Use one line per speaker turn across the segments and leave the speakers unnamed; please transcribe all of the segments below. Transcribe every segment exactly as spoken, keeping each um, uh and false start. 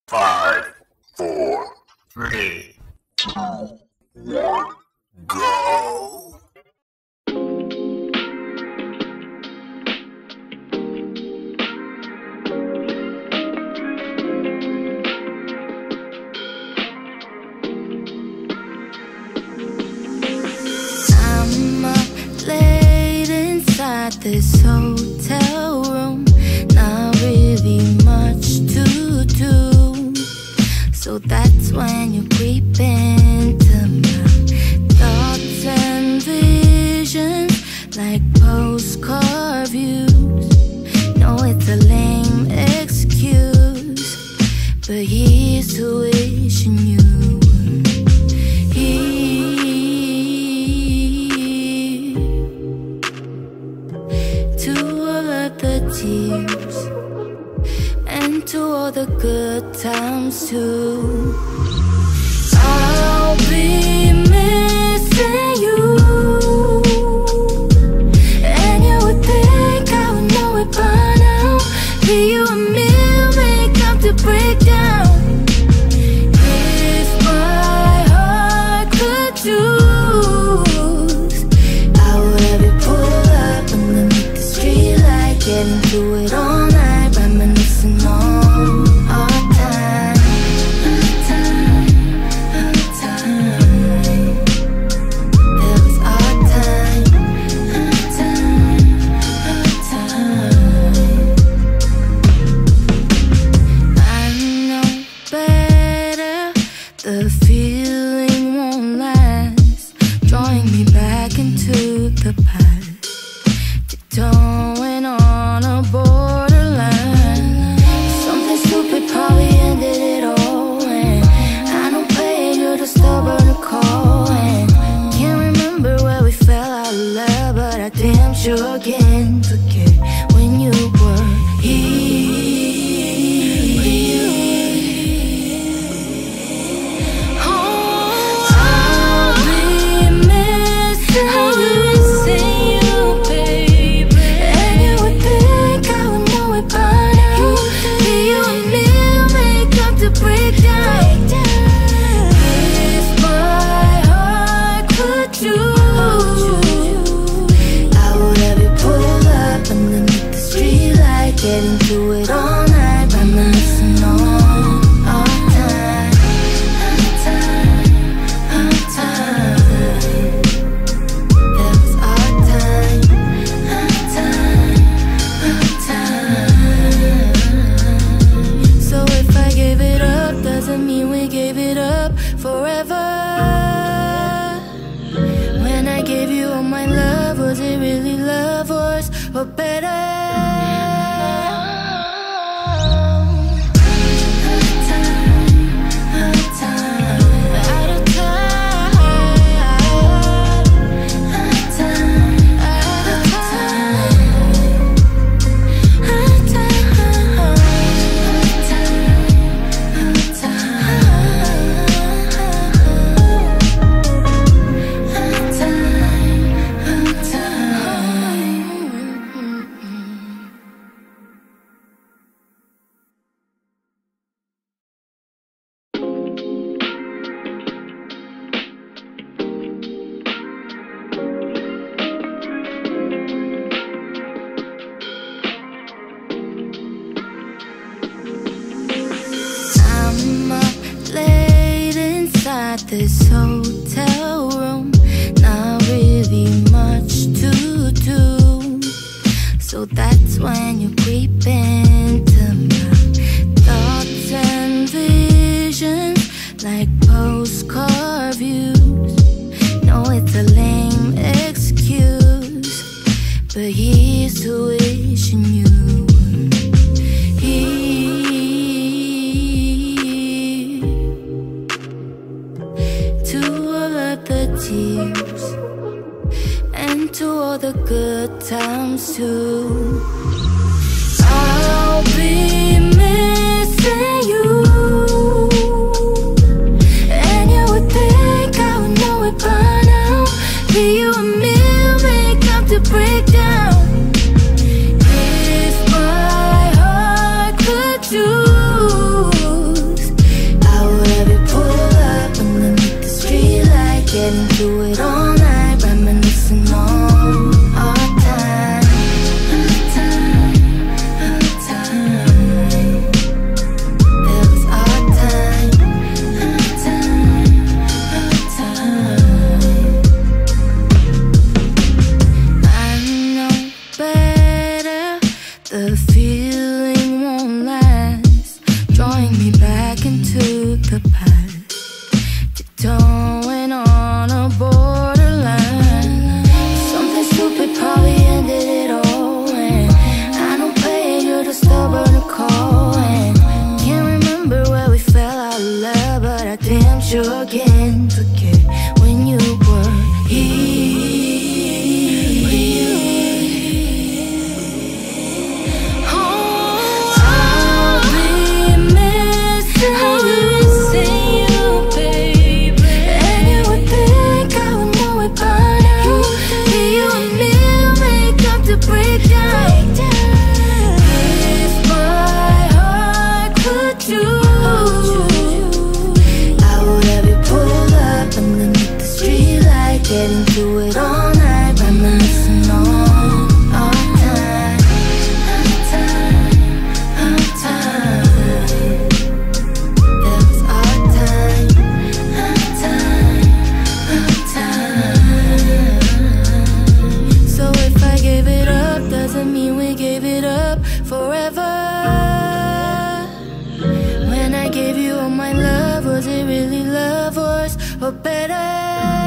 Five, four, three, two, one, go!
I'm up late inside this hotel room, not really much to do. So that's when you creep into my thoughts and visions, like postcard views. No, it's a lame excuse, but here's to wishing you were here. To all of the tears and to all the good times too. I'll be missing you, and you would think I would know it by now. Be you a meal, make up to break down. If my heart could choose, I would have you pull up underneath the streetlight, get into it all night, reminiscing on our time, our time, our time. That was our time, our time, our time. I know better, the feeling won't last, drawing me back into the past, tiptoeing on a borderline. Something stupid probably ended it all, and I know paying you the stubborn to call, and can't remember where we fell out of love, but I damn sure can't forget when you were here. Oh, I'll be missing you, baby, and you would think I would know it by now. Be you a meal, make up to break down. If my heart could choose, I would have you pull up underneath the streetlight, get into it all night, reminiscing on our time, our time, our time. That was our time, our time, our time. So if I gave it up, doesn't mean we gave it up forever. When I gave you all my love, was it really love, worse or better? Our time, our time, out of time. Our time, our time, our time, our I'm up late inside this hotel room, not really much to do. So that's when you creep into my thoughts and visions, like postcard views. No, it's a lame excuse, but here's to wishing you were here. To all of the tears and to all the good times too. I'll be missing you, and you would think I would know it by now. Be you a meal, make up to break down. If my heart could choose, drawing me back into the past, tiptoeing on a borderline. Something stupid probably ended it all, and I don't pay you to stubborn to call. And can't remember where we fell out of love, but I damn sure can't forget when you were here. Getting to it all night, reminiscing on our time, our time, our time. That was our time, our time, our time. So if I gave it up, doesn't mean we gave it up forever. When I gave you all my love, was it really love, worse or better?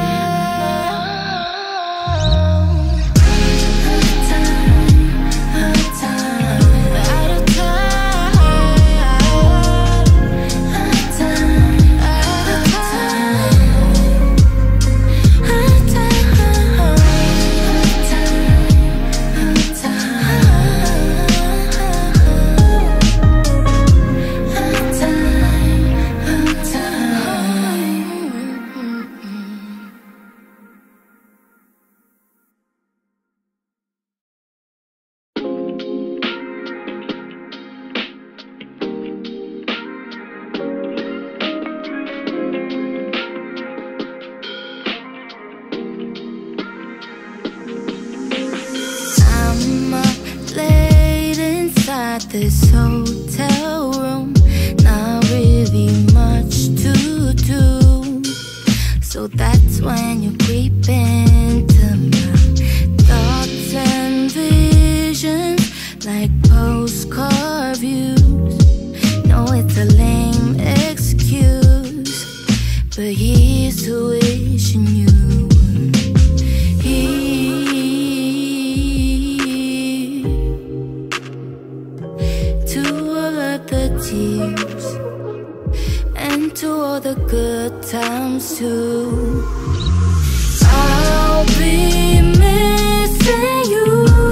This hotel room, not really much to do. So that's when you creep into my thoughts and visions, like postcard views. No, it's a lame excuse, but here's to wishing you were here. The tears and to all the good times too. I'll be missing you,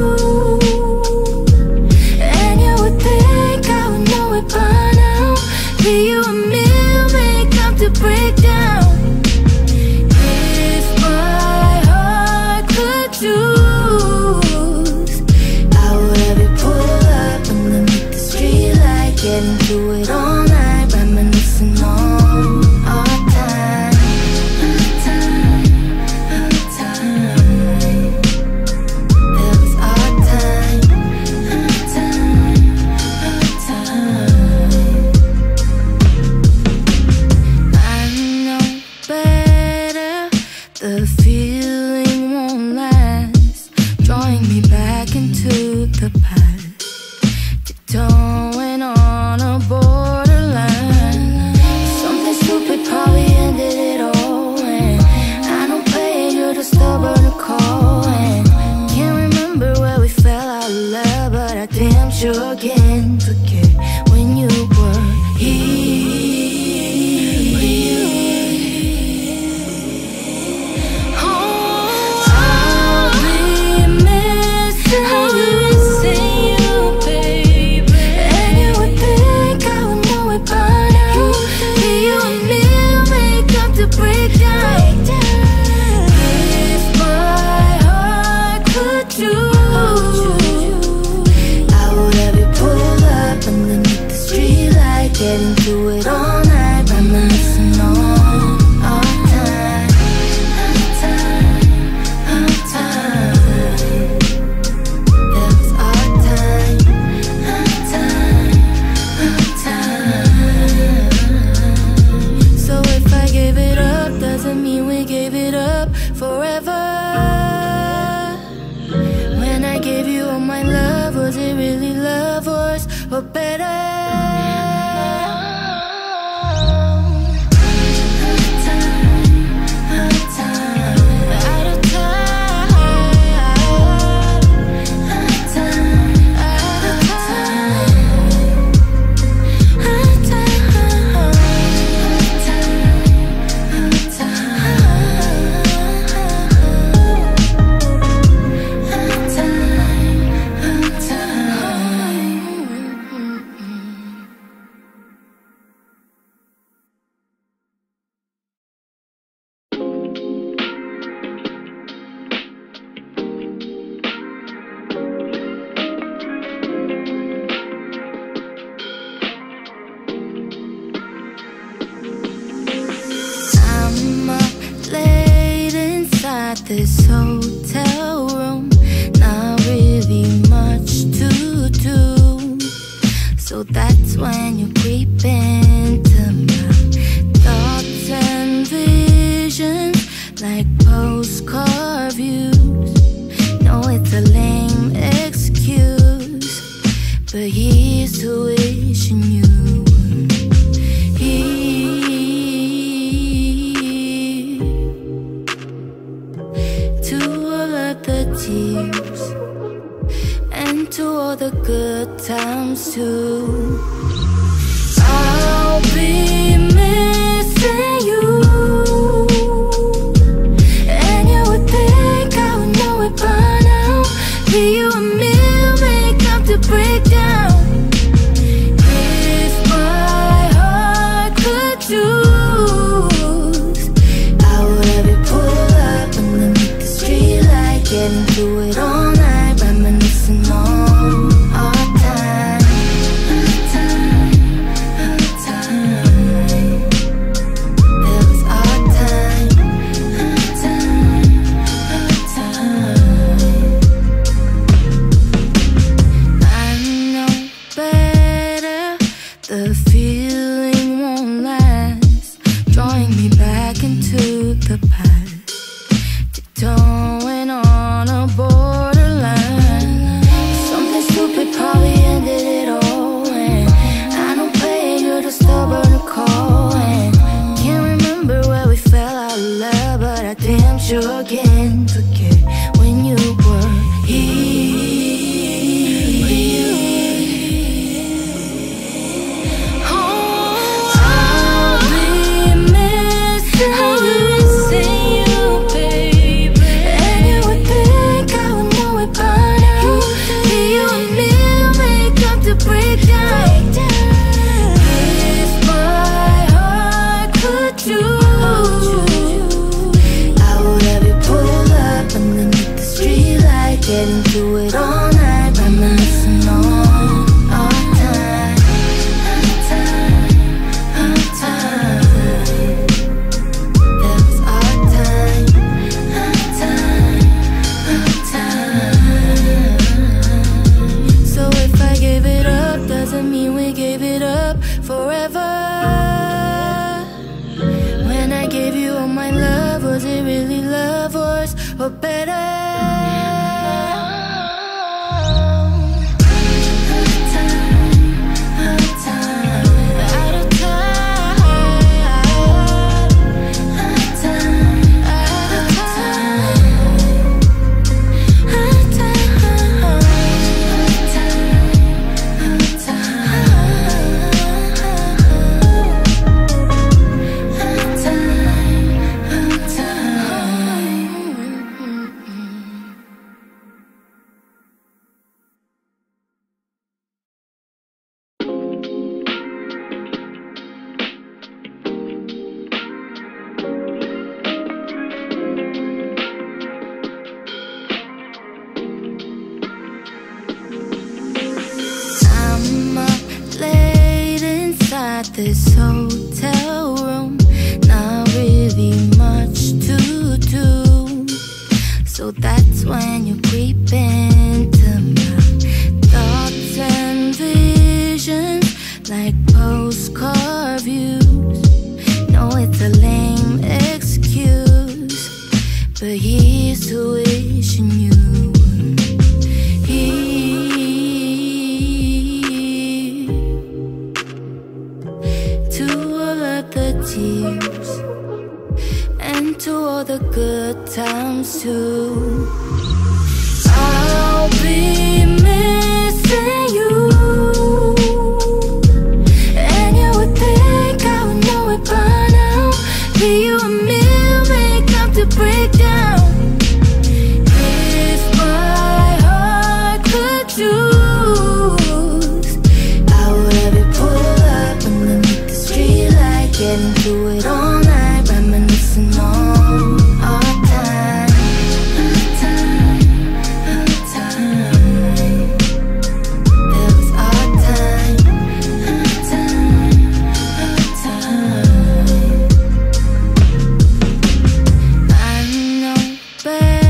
and you would think I would know it by now. Give you a meal, make up to break down. If my heart could choose, I would have you pull up underneath the street light, getting through it all night, reminiscing on our time, our time, our time. That was our time, our time, our time. I know better, the feeling won't last, drawing me back into the past, tiptoeing on a borderline. Something stupid probably ended it all, and I don't pay you to stubborn to call. And can't remember where we fell out of love, but I damn sure can't forget when you were here. Getting through it all night, reminiscing on our time, our time, our time. That was our time, our time, our time. So if I gave it up, doesn't mean we gave it up forever. When I gave you all my love, was it really love, worse or better? this hotel room, not really much to do. So that's when you creep into my thoughts and visions, like postcard views. No, it's a lame excuse, but here's to wishing you were here. To all of the tears and to all the good times too. I'll be missing you, and you would think I would know it by now. Be you a meal, make up to break down. If my heart could choose, I would have you pull up underneath the streetlight, getting through it all night, reminiscing on our time, our time, our time. That was our time, our time, our time. I know better, the feeling won't last, drawing me back into the past, tiptoeing on a borderline. Something stupid probably ended it all, and I don't play you to stubborn to call. And can't remember where we fell out of love, but I damn sure can't forget when you were here. Oh, I'll be missing you, baby. And you would think I would know it by now. Be you a meal, make up to break down. If my heart could choose, I would have you pull up underneath the streetlight, getting through it all night, reminiscing on our time, our time, our time. That was our time, our time, our time. So if I gave it up, doesn't mean we gave it up forever. When I gave you all my love, was it really love, worse or better? Our time, our time, out of time. Our time, our time, our time, our I'm up late inside this hotel room, not really much to do. So that's when you creep into my thoughts and visions, like postcard views. No, it's a lame excuse, but here's to wishing you were here. To all of the tears and to all the good times too. I'll be missing you, and you would think I would know it by now. Be you a meal, make up to break down. If my heart could choose, I would have you pull up underneath the streetlight, getting through it all night, reminiscing on our time, our time, our time. That was our time, our time, our time. I know better.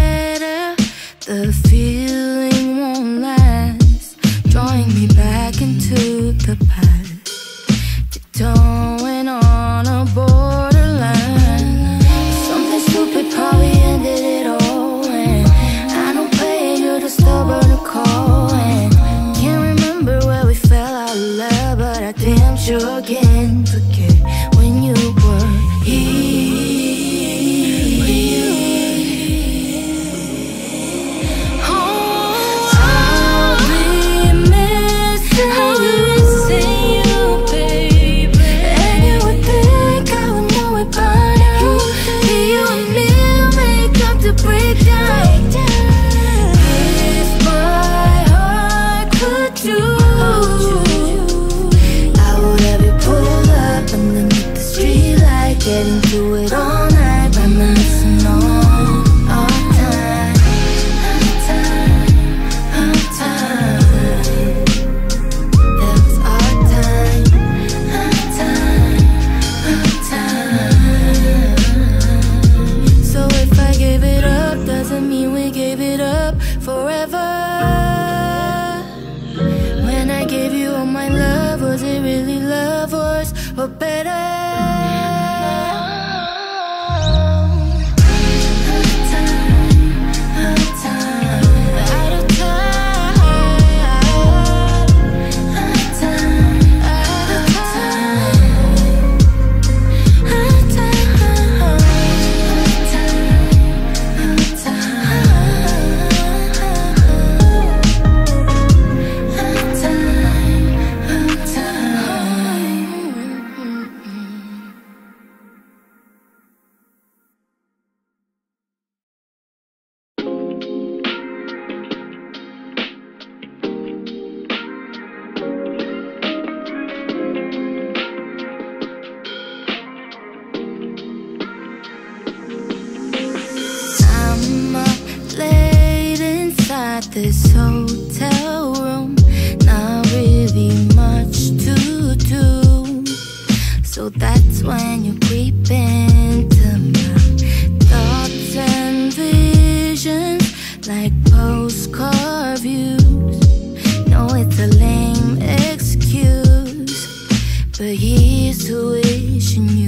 I'm up late inside this hotel room, not really much to do. So that's when you creep into my thoughts and visions, like postcard views. No, it's a lame excuse, but here's to wishing you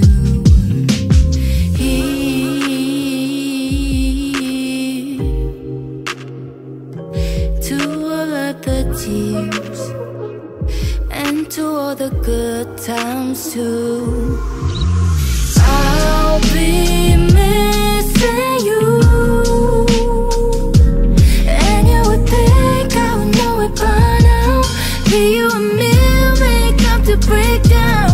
here. To all of the tears and to all the good times too. I'll be missing you, and you would think I would know it by now. Be you a meal, make up to break down.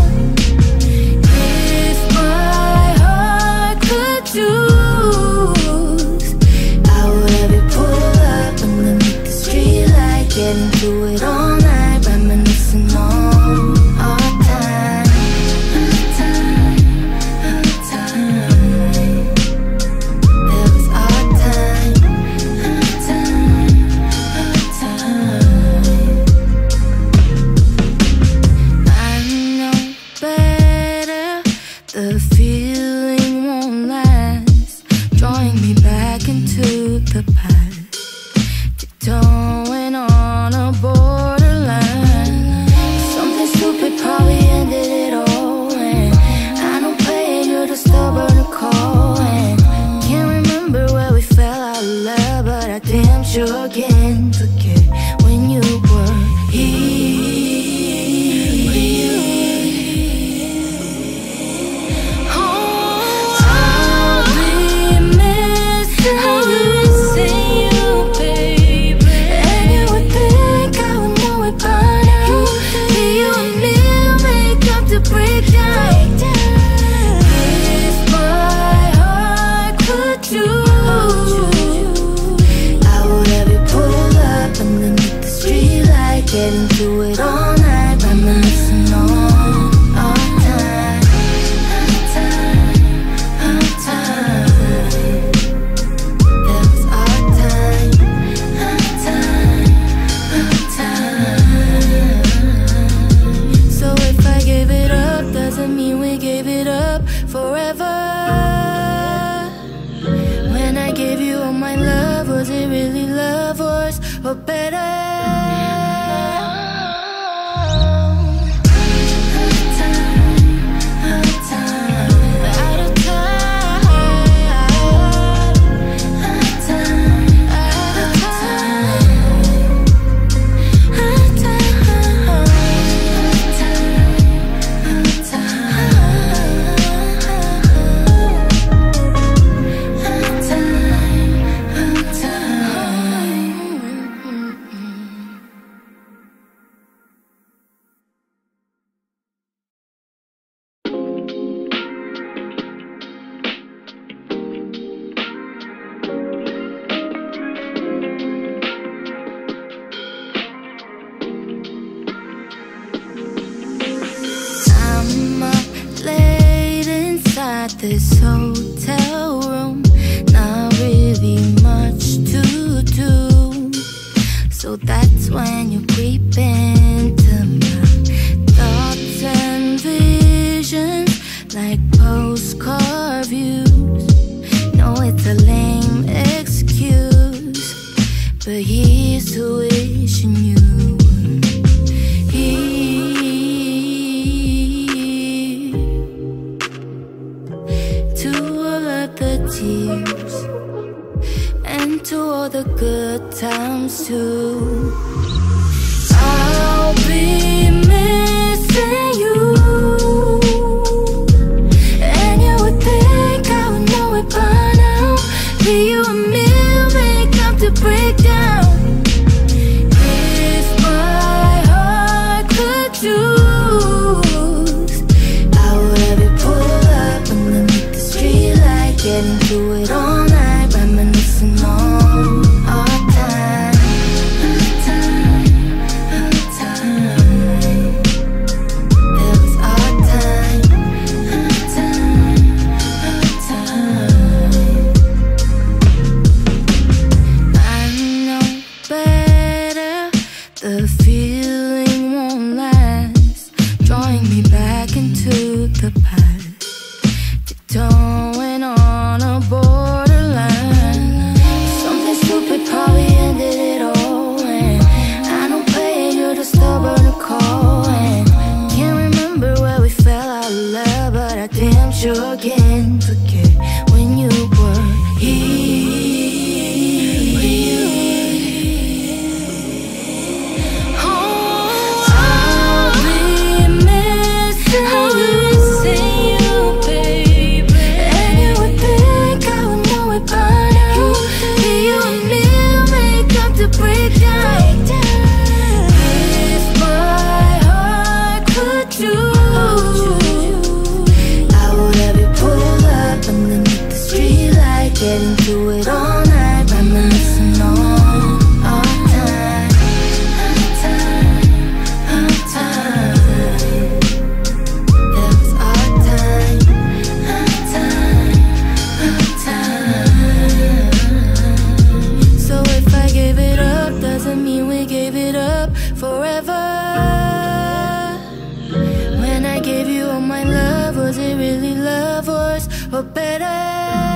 If my heart could choose, I would have you pull up underneath the streetlight, get into it all night, reminiscing on our time, our time, our time. That was our time, our time, our time. I know better, the feeling won't last, drawing me back into the past, tiptoeing on a borderline. Something stupid probably ended it all, and I don't pay you to stubborn to call, and can't remember where we fell out of love, but I damn sure can't forget when you were here. Oh, I'll be missing you, baby, and you would think I would know it by now. Be you a meal, make up to break down. If my heart could choose, I would have you pull up underneath the streetlight, get into it all night, reminiscing on our time, our time, our time. That was our time, our time, our time. So if I gave it up, doesn't mean we gave it up forever. When I gave you all my love, was it really love, worse or better? Our time, our time, out of time. Our time, our time, our time, our I'm up late inside this hotel room, not really much to do. So that's when you creep into my thoughts and visions, like postcard views. No, it's a lame excuse, but here's to wishing you here. To all of the tears and to all the good times too. I'll be missing you, and you would think I would know it by now. Be you a meal, make up to break down. If my heart could choose, I would have you pull up underneath the streetlight, get into it all night, reminiscing on our time, our time, our time. I damn sure can't forget when you were here. Getting through it all night, reminiscing on our time, our time, our time. That was our time, our time, our time. So if I gave it up, doesn't mean we gave it up forever. When I gave you all my love, was it really love, worse or better?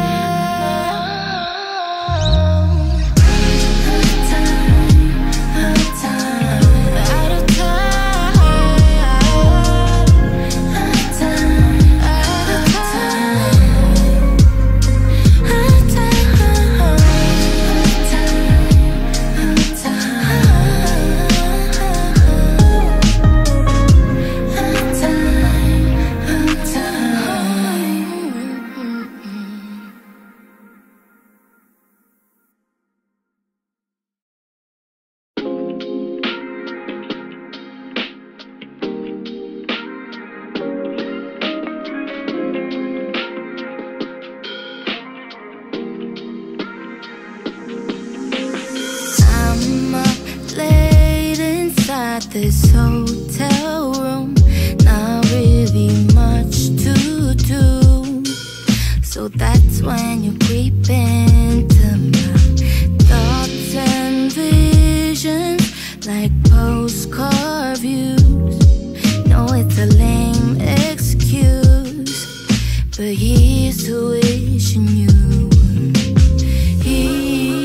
This hotel room, not really much to do. So that's when you creep into my thoughts and visions, like postcard views. No, it's a lame excuse, but here's to wishing you were here.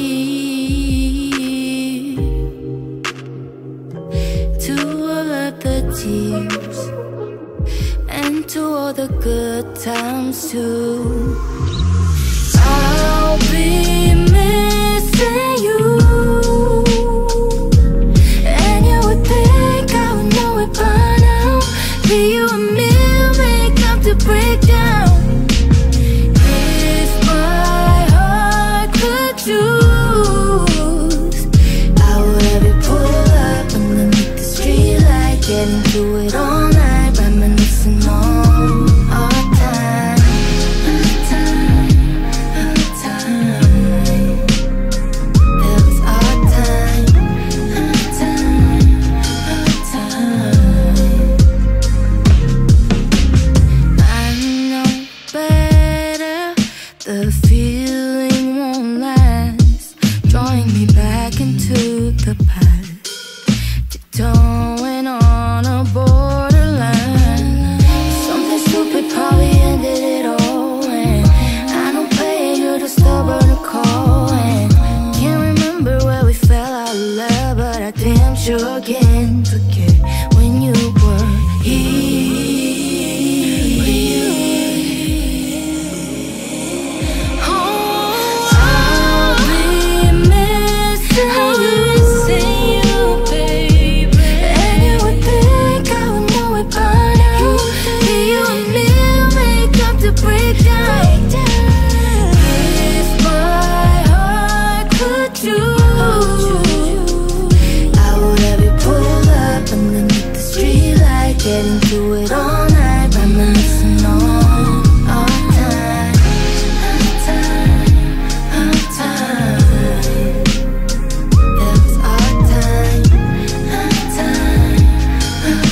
To all of the tears and to all the good times too. I'll be missing you, and you would think I would know it by now. Be you a meal, make up to break down. If my heart could choose, I would have you pull up underneath the streetlight, getting through it all night, reminiscing on our time, our time, our time. That was our time, our time, our time. I know better, the feeling won't last, drawing me back into the past, tiptoeing on a borderline. Something stupid probably ended it all, and I don't pay you to stubborn to call. And can't remember where we fell out of love, but I damn sure can't forget when you were here. Oh, I'll be missing you, baby. And you would think I would know it by now. Be you a meal, make up to break down. If my heart could choose, I would have you pull up underneath the streetlight, getting through it all night, reminiscing on our time, our time, our time. That was our time, our time, our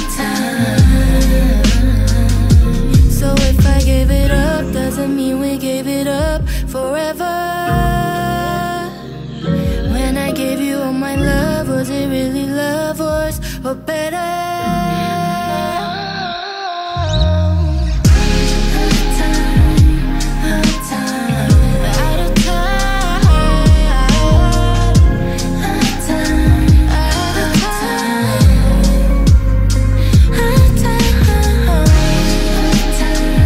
time. So if I gave it up, doesn't mean we gave it up forever. When I gave you all my love, was it really love, worse or better? Time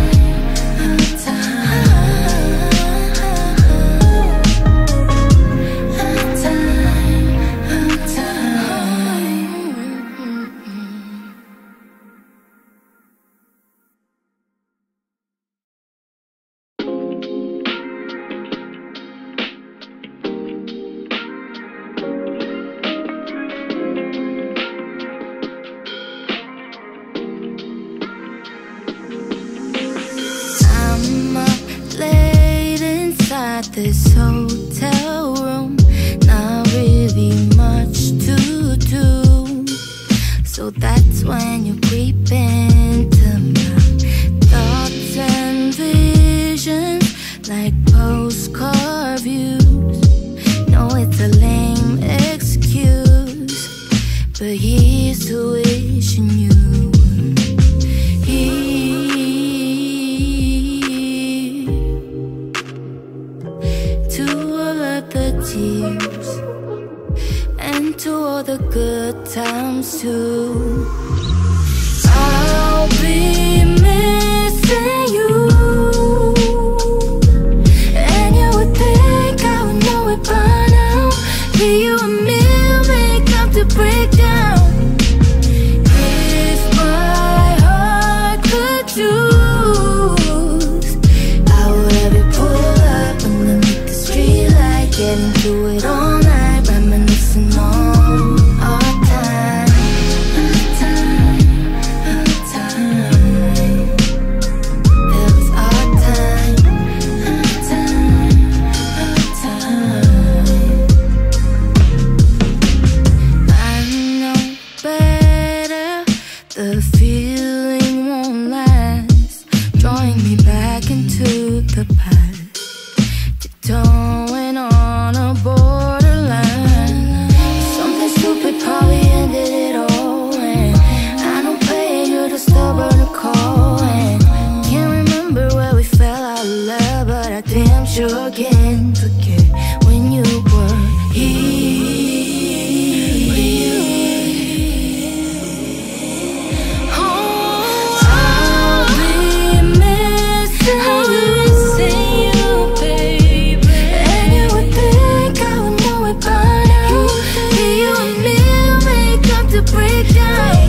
I'm up late inside this hotel room, not really much to do. So that's when you creep into my thoughts and visions, like postcard views. No, it's a lame excuse, but here's to wishing you were here. To all of the tears and to all the good times too. I'll be missing you, and you would think I would know it by now. Give you a meal, make up to break down. If my heart could choose, I would have you pull up underneath the streetlight, getting through it all night, reminiscing on our time, our time, our time. That was our time, our time, our time. I know better, the feeling won't last, drawing me back into the past, tiptoeing on a borderline. Something stupid probably ended it all, and I don't pay you to stubborn to call, and can't remember where we fell out of love, but I damn sure can't forget when you were here. Oh, I'll be missing you, baby, and you would think I would know it by now. Give you a meal, make up to break down.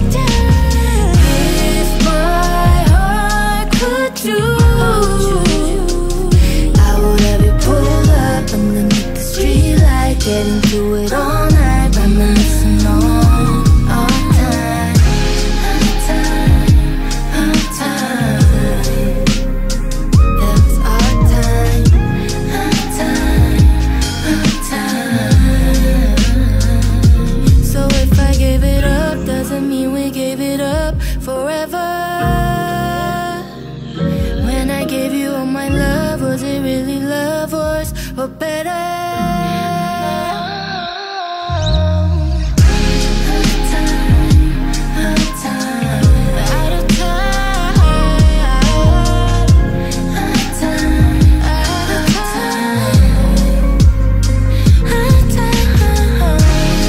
If my heart could choose, I would have you pull up underneath the streetlight, getting through it all night, reminiscing on our time, our time, our time. That was our time, our time, our time. So if I gave it up, doesn't mean we gave it up forever. When I gave you all my love, was it really love, worse or better? Our time, our time, out of time. Our time, our time, our time, our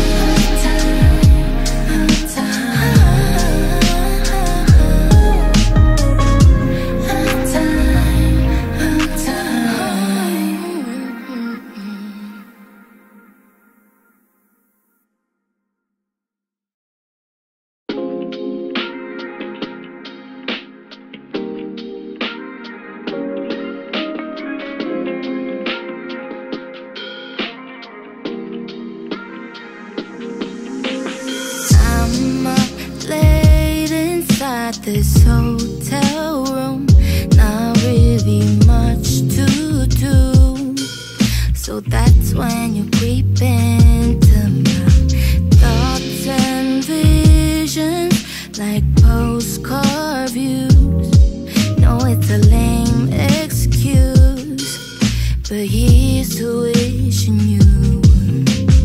I'm up late inside this hotel room, not really much to do. So that's when you creep into my thoughts and visions, like postcard views. No, it's a lame excuse, but here's to wishing you were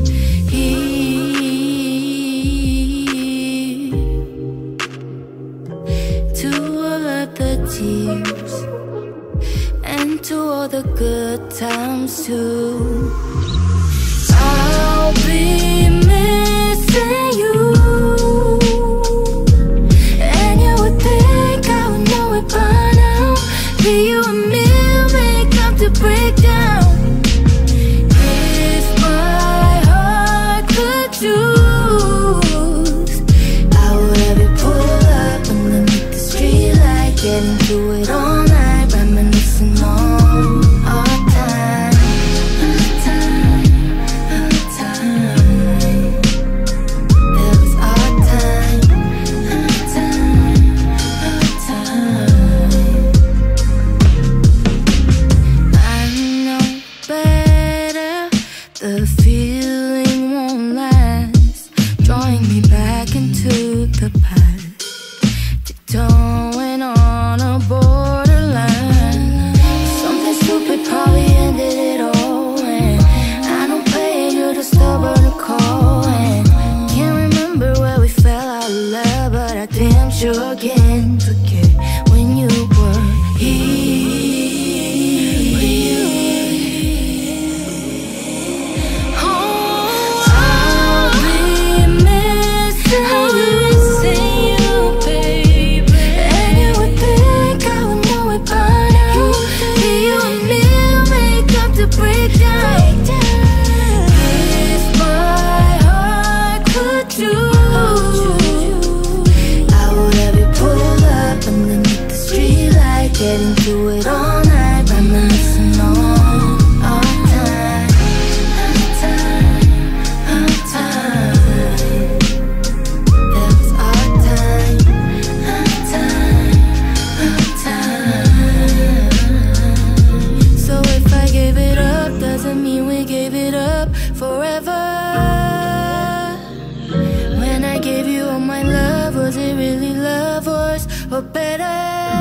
here. To all of the tears and to all the good times too. I'll be missing you, and you would think I would know it by now. Give you a meal, make up to break down. If my heart could choose, I would have you pull up underneath the streetlight, getting through it all night, reminiscing on our time, our time, our time. That was our time, our time, our time. get into it all night, reminiscing on our time, our time, our time. That was our time, our time, our time. So if I gave it up, doesn't mean we gave it up forever. When I gave you all my love, was it really love, worse or better?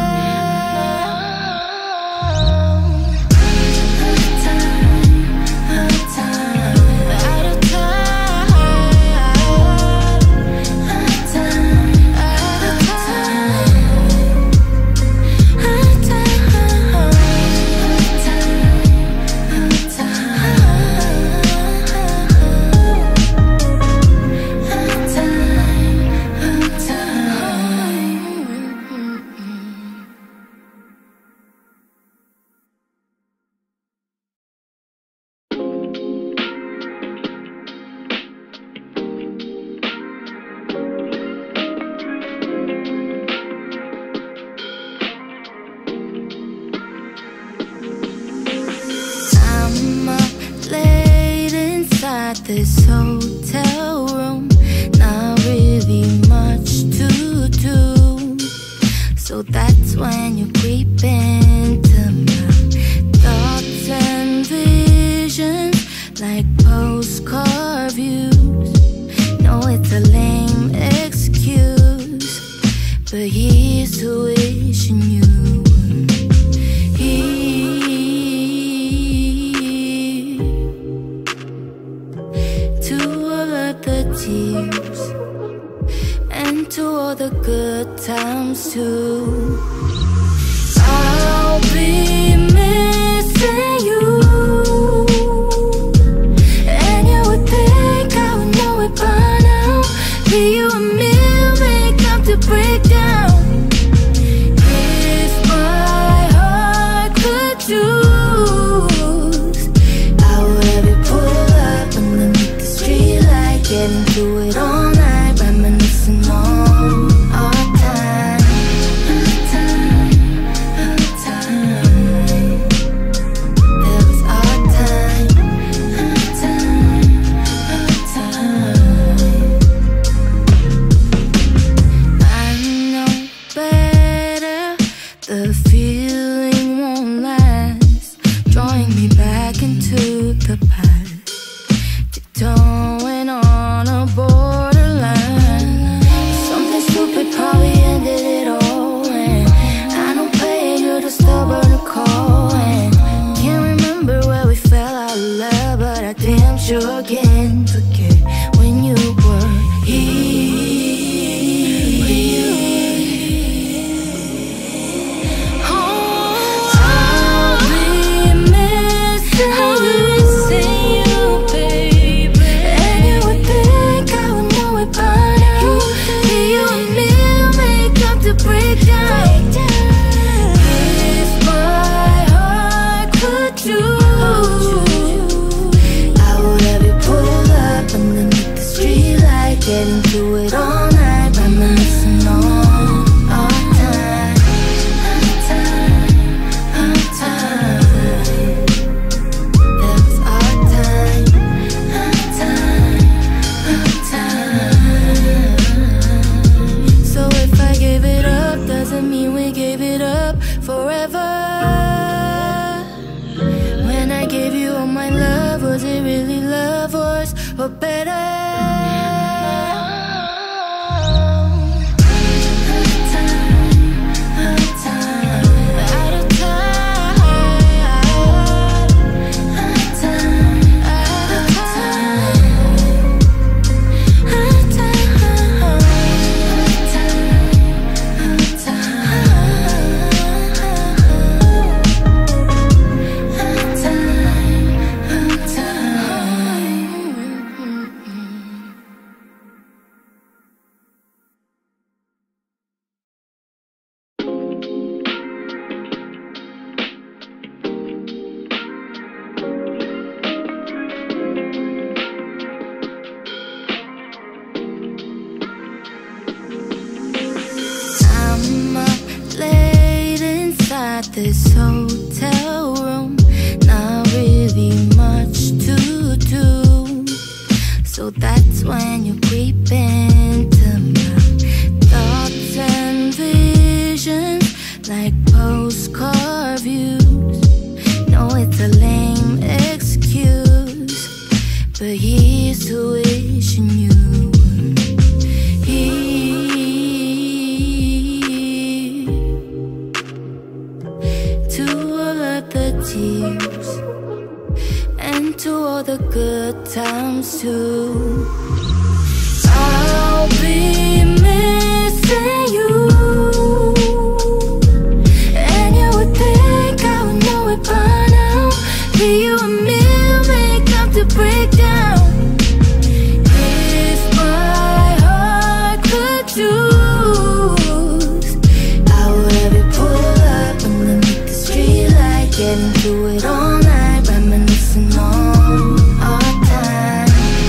This hotel room, not really much to do. So that's when you creep into my thoughts and visions, like postcard views. No, it's a lame excuse, but here's to wishing you here. To all of the tears and to all the good times too. I'll be missing you, and you would think I would know it by now. Be you a meal, make up to break down. If my heart could choose, I would have you pull up underneath the streetlight, get into it all night, reminiscing on our time, our time, our time. That was our time, our time, our time. I know better, the feeling won't last, drawing me back into the past, tiptoeing on a borderline. Something stupid probably ended it all, and I don't pay you to stubborn to call, and can't remember where we fell out of love, but I damn sure can't forget when you were here. Oh, postcard views. No, it's a lame excuse, but here's to wishing you here. To all of the tears and to all the good times too. I'll be missing you, and you would think I would know it by now. Give you a meal, make up to break down. If my heart could choose, I would have you pull up underneath the street light, get into it all night, reminiscing on our time.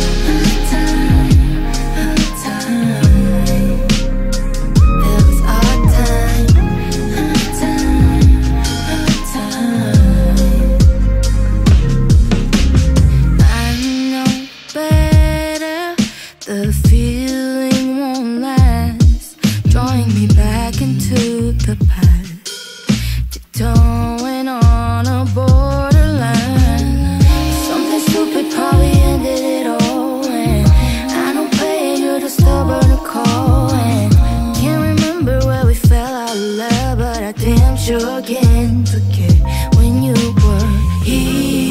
The feeling won't last, drawing me back into the past, tiptoeing on a borderline. Something stupid probably ended it all, and I don't pay you to stubborn to call. And can't remember where we fell out of love, but I damn sure can't forget when you were here.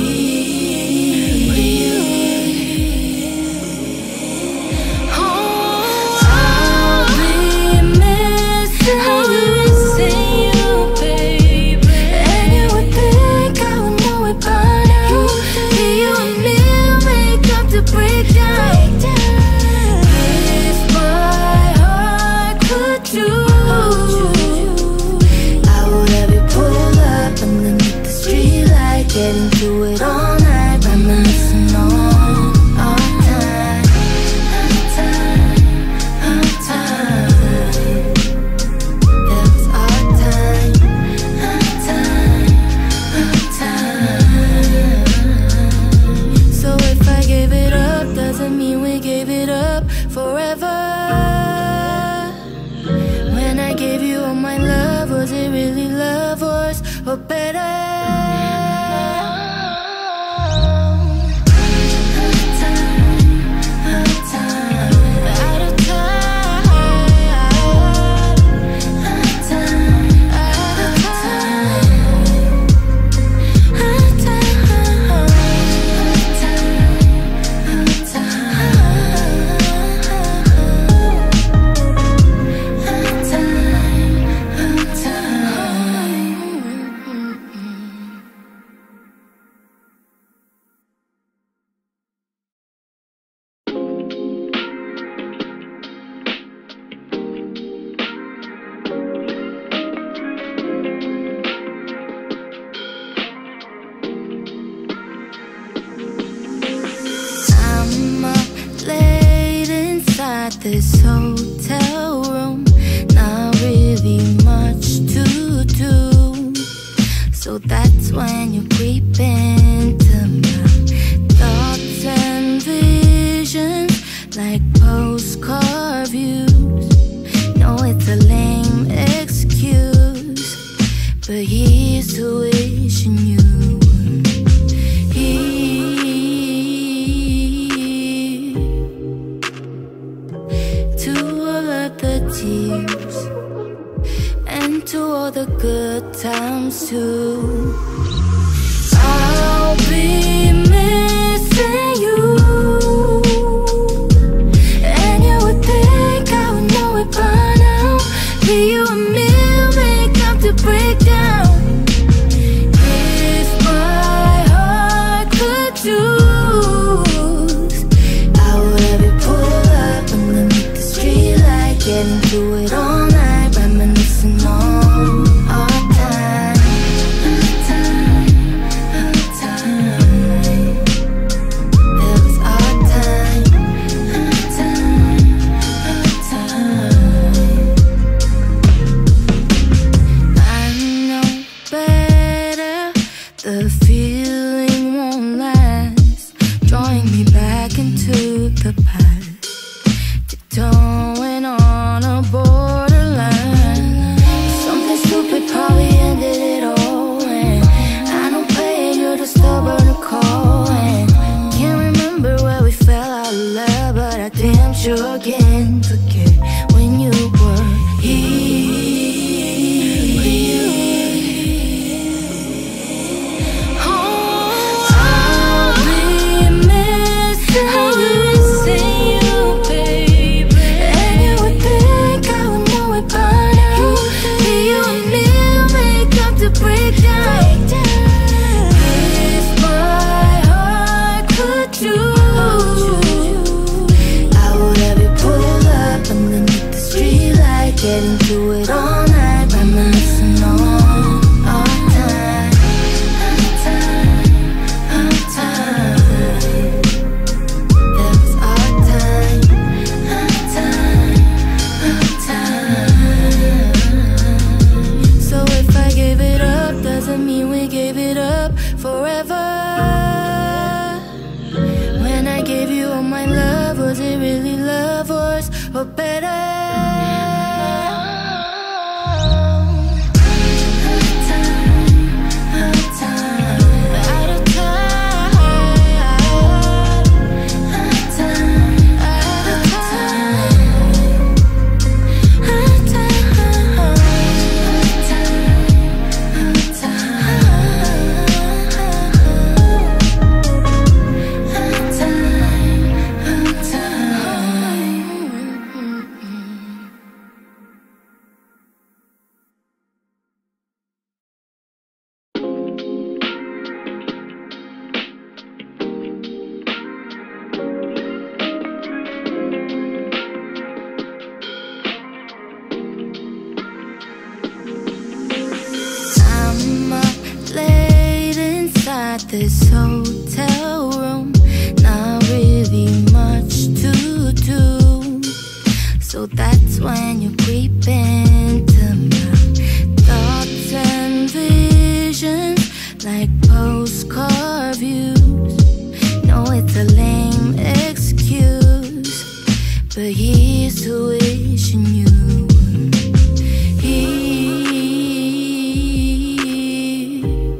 Get into it all night, reminiscing on our time, our time, our time. That was our time, our time, our time. So if I gave it up, doesn't mean we gave it up forever. When I gave you all my love, was it really love, worse or better? This hotel room, not really much to do, so that's when you creep into my thoughts and visions, like postcard views. No, it's a lame excuse, but here's to wishing you here. To all of the tears and to all the good times too. I'll be missing you, and you would think I would know it by now. Give you a meal, make up to break down. If my heart could choose, I would have you pull up underneath the street light, get into it all night, reminiscing on our time, our time, our time. That was our time, our time, our time. I know better, the feeling won't last, drawing me back into the past, tiptoeing on a borderline. Something stupid probably ended it I'm up late inside this hotel room, not really much to do. So that's when you creep into my thoughts and visions, like postcard views. No, it's a lame excuse, but here's to wishing you here.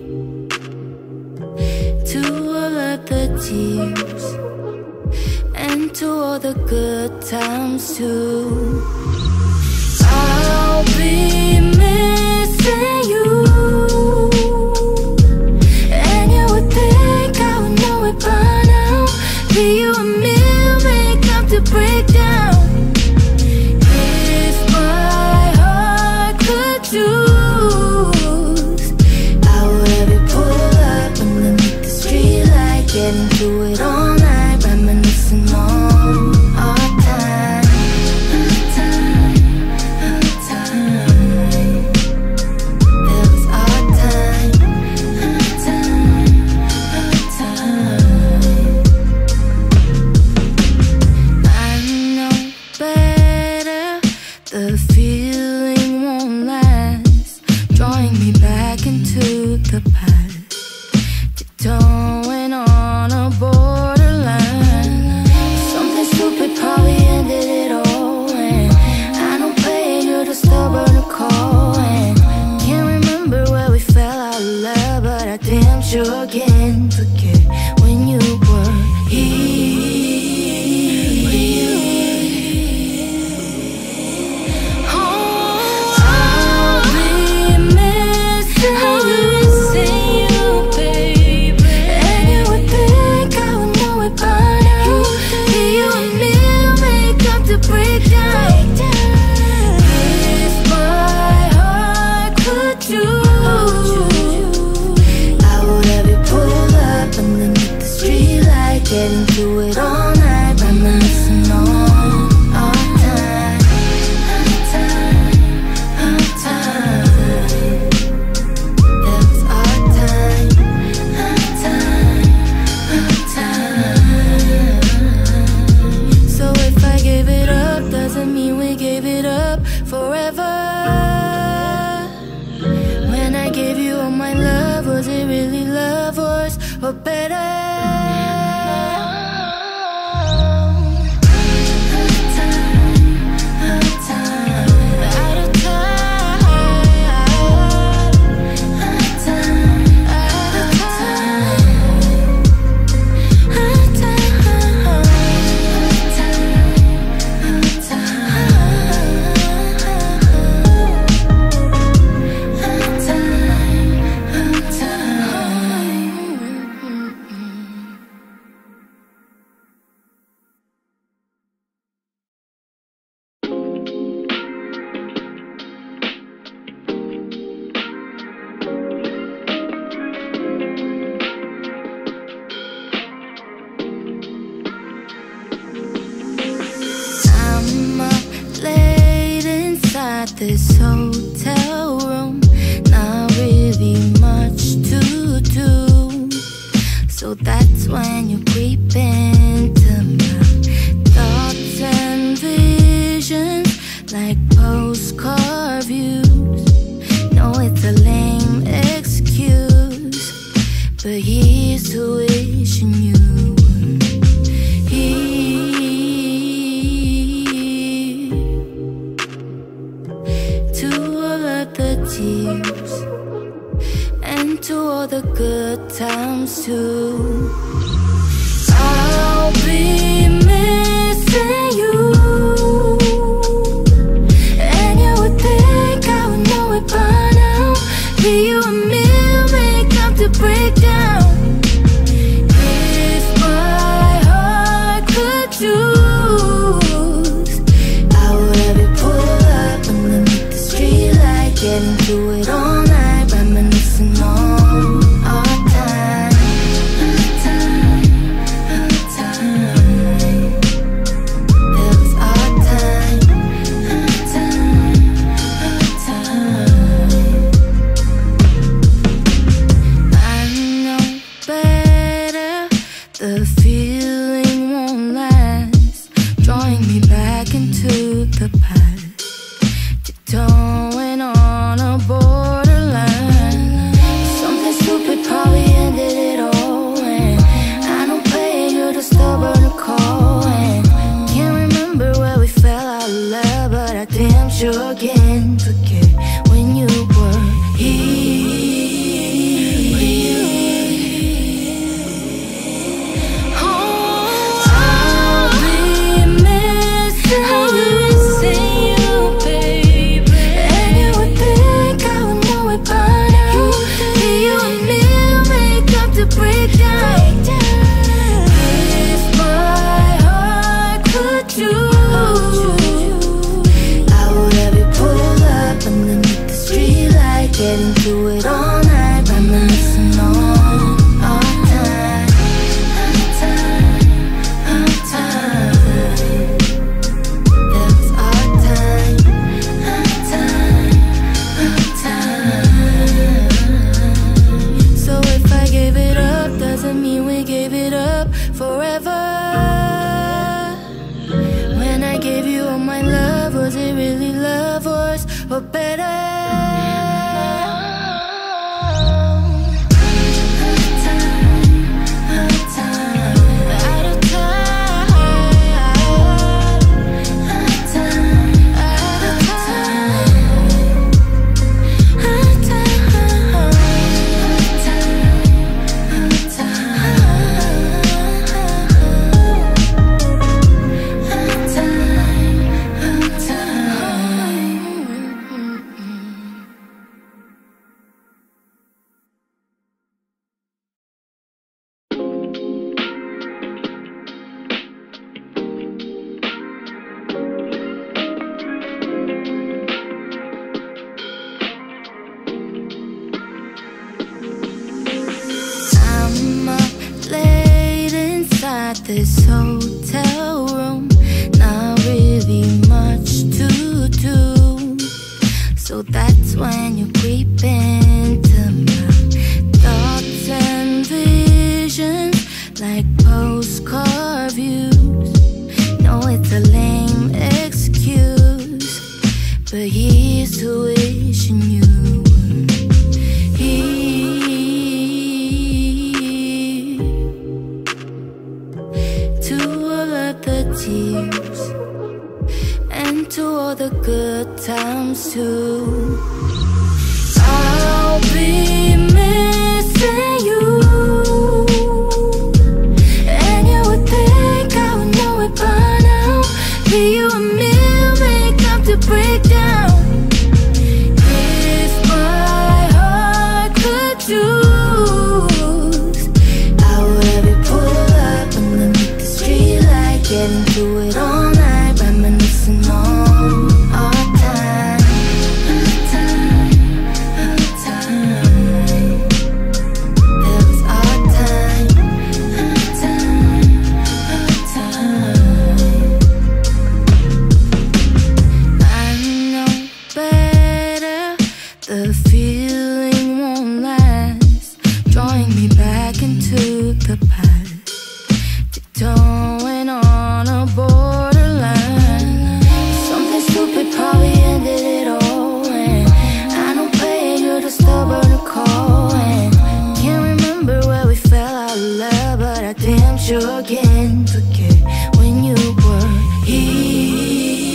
To all of the tears and to all the good times too. I'll be missing you, and you would think I would know it by now. Be you a meal, make up to break down. If my heart could choose, I would have you pull up underneath the streetlight, getting through it all night, reminiscing on our time, our time, our time. That was our time, our time, our time. I know better, the feeling won't last, drawing me back into the past, tiptoeing on a borderline. Something stupid probably ended it all, and I don't pay you to stubborn to call, and can't remember where we fell out of love, but I damn sure can't forget when you were here. Oh, I'll be missing you, baby, and you would think I would know it by now. Be you a meal, make up to break down. If my heart could choose, I would have you pull up underneath the streetlight, getting through it all night, reminiscing on our time, our time, our time. That was our time, our time, our time. So if I gave it up, doesn't mean we gave it up forever. When I gave you all my love, was it really love, worse or better? Our time, our time, out of time. Our time, our time, our time, our I'm up late inside this hotel room, not really much to do. So that's when you creep into my thoughts and visions, like postcard views. No, it's a lame excuse, but here's to wishing you here. To all of the tears and to all the good times too. I'll be missing you, and you would think I would know it by now. Be you a meal, make up to break down. If my heart could choose, I would have you pull up underneath the streetlight, getting through it all night, reminiscing on our time, our time, our time. hotel room, not really much to do. So that's when you creep into my thoughts and visions, like postcard views. No, it's a lame excuse, but here's to wishing you were here. To all of the tears and to all the good times too. I'll be missing you, and you would think I would know it by now. Be you a meal, make up to break down. If my heart could choose, I would have it pull up underneath the streetlight, get into it all night, reminiscing on our time, our time, our time. That was our time, our time, our time. I know better, the feeling won't last, drawing me back into the past, tiptoeing on a borderline. Something stupid probably ended it all, and I don't pay you to stubborn to call, and can't remember where we fell out of love, but I damn sure can't forget when you were here.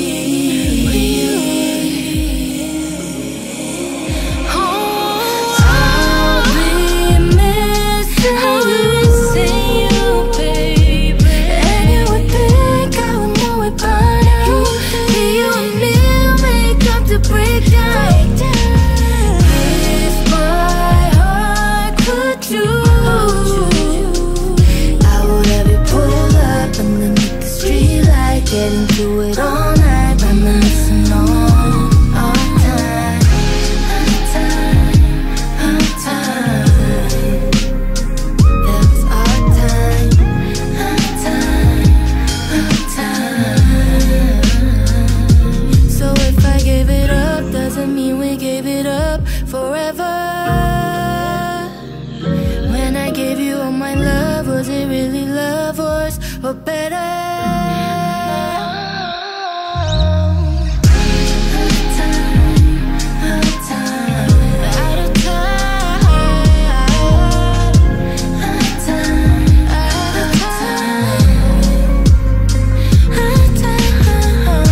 Oh, I'll be missing you, baby, and you would think I would know it by now. Be you a meal, make up to break down. If my heart could choose, I would have it pull up underneath the streetlight, get into it all night, reminiscing on our time, our time, our time. That was our time, our time, our time. So if I gave it up, doesn't mean we gave it up forever. When I gave you all my love, was it really love, worse or better? Our time, our time, out of time. Our time, our time, our time, our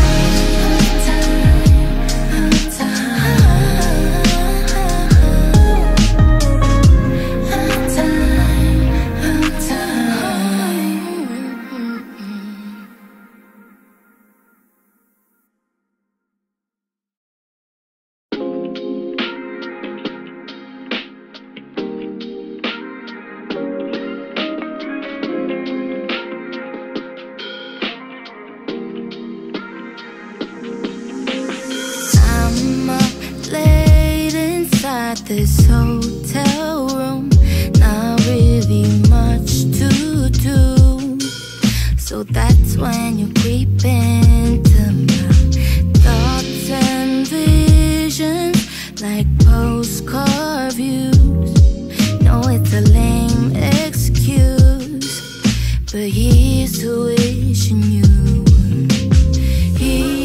I'm up late inside this hotel room, not really much to do. So that's when you creep into my thoughts and visions, like postcard views. No, it's a lame excuse, but here's to wishing you were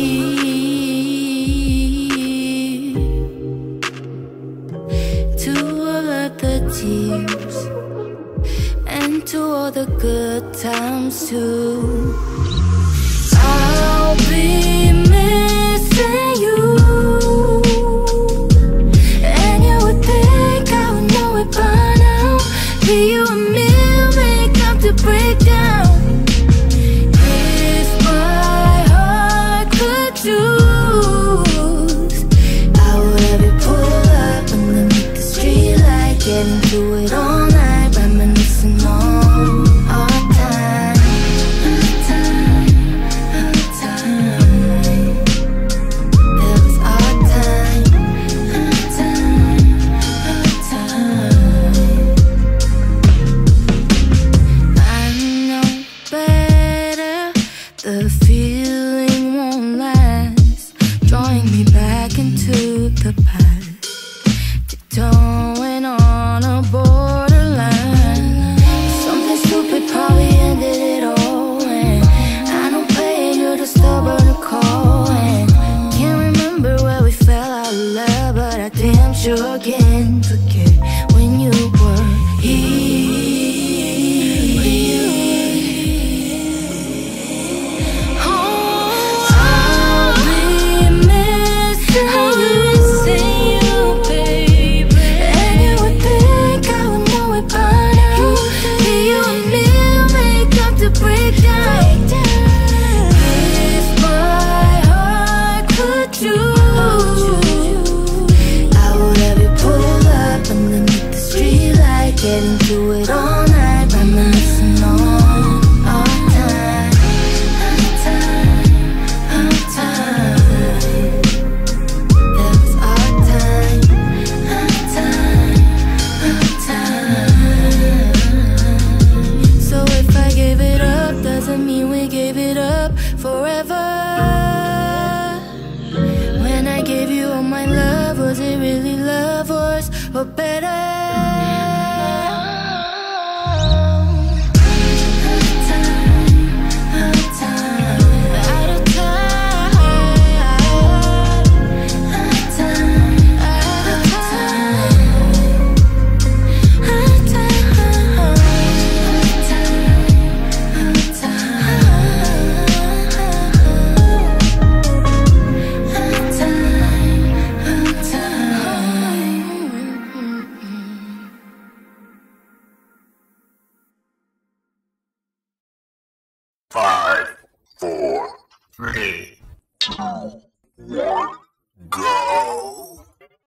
here. To all of the tears and to all the good times too. I'll be missing you, and you would think I would know it by now. Be you a meal, make up to break down. If my heart could choose, I would have it pull up underneath the streetlight, get into it all night, reminiscing on our time, our time, our time. That was our time, our time, our time. I know better, get into it all night, reminiscing on our time, our time, our time. That was our time, our time, our time. So if I gave it up, doesn't mean we gave it up forever. When I gave you all my love, was it really love, worse or better?
Five, four, three, two, one, go.